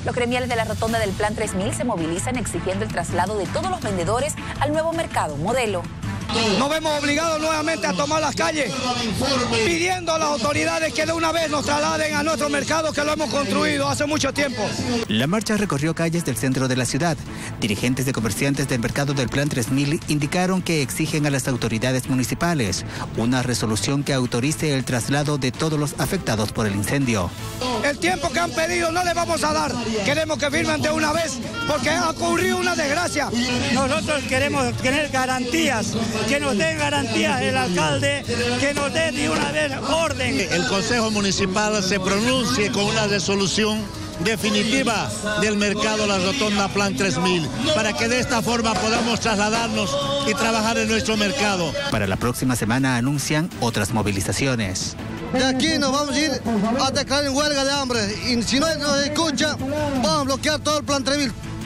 Los gremiales de la rotonda del Plan 3000 se movilizan exigiendo el traslado de todos los vendedores al nuevo mercado Modelo. Nos vemos obligados nuevamente a tomar las calles, pidiendo a las autoridades que de una vez nos trasladen a nuestro mercado que lo hemos construido hace mucho tiempo. La marcha recorrió calles del centro de la ciudad. Dirigentes de comerciantes del mercado del Plan 3000 indicaron que exigen a las autoridades municipales una resolución que autorice el traslado de todos los afectados por el incendio. El tiempo que han pedido no le vamos a dar. Queremos que firmen de una vez porque ha ocurrido una desgracia. Nosotros queremos tener garantías, que nos den garantías el alcalde, que nos dé de una vez orden. El Consejo Municipal se pronuncie con una resolución definitiva del mercado La Rotonda Plan 3000, para que de esta forma podamos trasladarnos y trabajar en nuestro mercado. Para la próxima semana anuncian otras movilizaciones. De aquí nos vamos a ir a declarar en huelga de hambre y si no nos escucha, vamos a bloquear todo el Plan 3000.